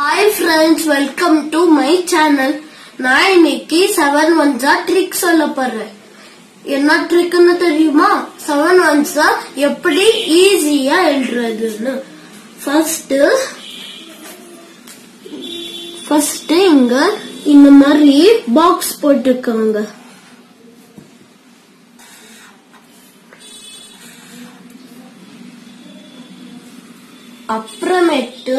Hi friends, welcome to my channel. நான் இன்னைக்கு 7 ones trick சொல்ல போறேன். என்ன ட்ரிக்னு தெரியுமா? 7 ones எப்படி ஈஸியா எழுதுறதுன்னு. ஃபர்ஸ்ட் இங்க இந்த மாதிரி பாக்ஸ் போட்டுக்கோங்க. அப்புறமேட்டு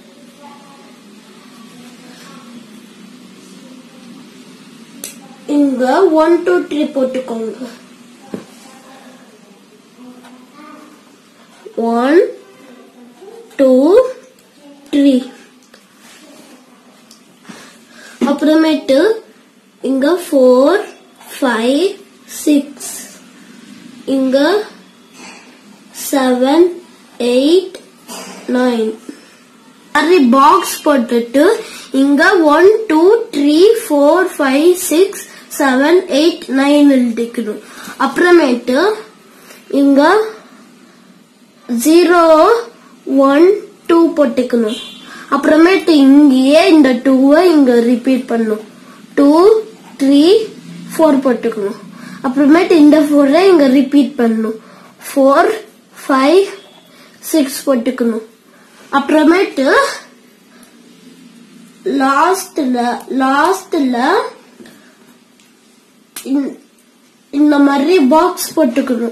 இங்க 1 2 3 போட்டுக்கோங்க. 1 2 3. அப்புறமேட்டு இங்க 4 5 6. இங்க 7 8 9. அதே பாக்ஸ் போட்டுட்டு இங்க 1 2 3 4 5 6 7 8 9 எழுதிக்கணும். அப்புறமேட்டு இங்க 0 1 2 போட்டுக்கணும். அப்புறமேட்டு இங்கேயே இந்த 2 இங்க ரிப்பீட் பண்ணும். 2 3 4 போட்டுக்கணும். அப்புறமேட்டு இந்த 4 இங்க ரிப்பீட் பண்ணும். 4 5 6 போட்டுக்கணும். அப்புறமேட்டு லாஸ்ட்ல இந்த மாதிரி பாக்ஸ் போட்டுக்கணும்.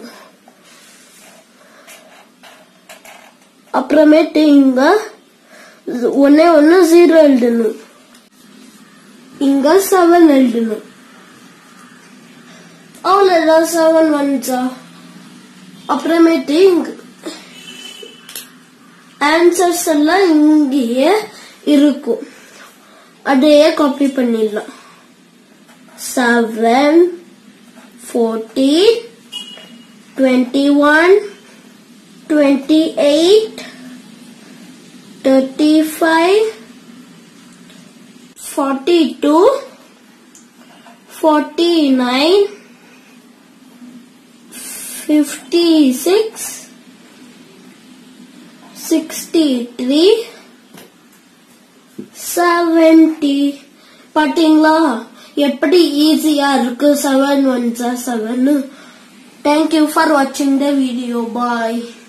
அப்புறமேட்டு இங்க 1 1 0 எழுதணும். இங்க 7 எழுதணும். அவ்வளவுதான் 7 ones. அப்புறமேட்டு இங்க ஆன்சர்ஸ் எல்லாம் இங்கேயே இருக்கும். அதையே காப்பி பண்ணிடலாம். 7 14 21 28 35 42 49 56 63 70. பாத்தீங்களா எப்படி ஈஸியா இருக்கு 7 ones 7. Thank you for watching the video. Bye.